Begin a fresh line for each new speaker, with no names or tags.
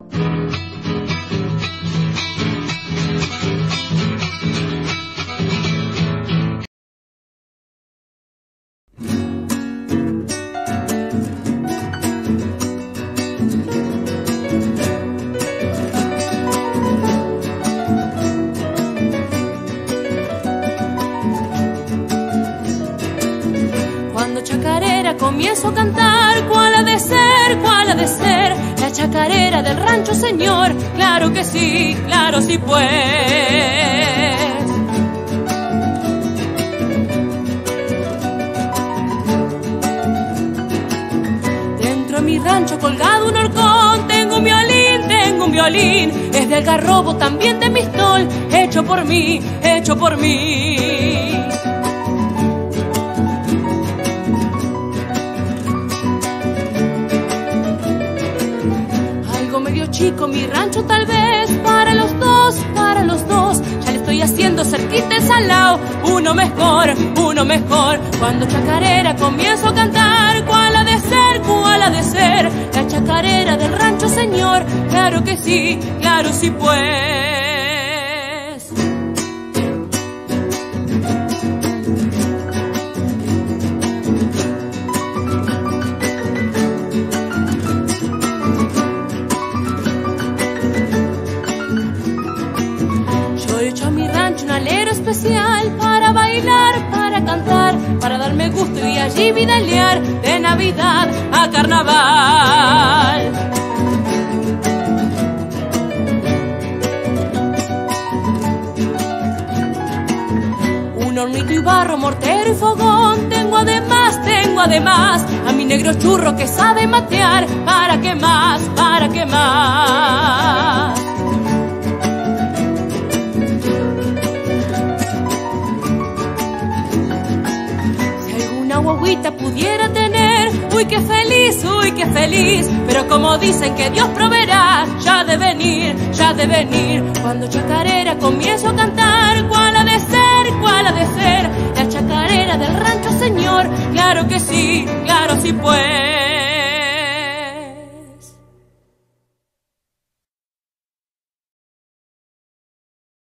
Comienzo a cantar, ¿cuál ha de ser, cuál ha de ser? La chacarera del rancho, señor, claro que sí pues. Dentro de mi rancho colgado un horcón, tengo un violín, es de algarrobo, también de mistol, hecho por mí, hecho por mí. Chico, mi rancho tal vez para los dos, ya le estoy haciendo cerquita el salao, uno mejor, cuando chacarera comienzo a cantar, ¿cuál ha de ser, cuál ha de ser? La chacarera del rancho, señor, claro que sí pues. Especial para bailar, para cantar, para darme gusto y allí vidalear de Navidad a Carnaval. Un hornito y barro, mortero y fogón, tengo además a mi negro churro que sabe matear, ¿para qué más? Guaguita pudiera tener, uy qué feliz, pero como dicen que Dios proveerá, ya de venir, cuando chacarera comienzo a cantar, ¿cuál ha de ser? La chacarera del rancho, señor, claro que sí pues.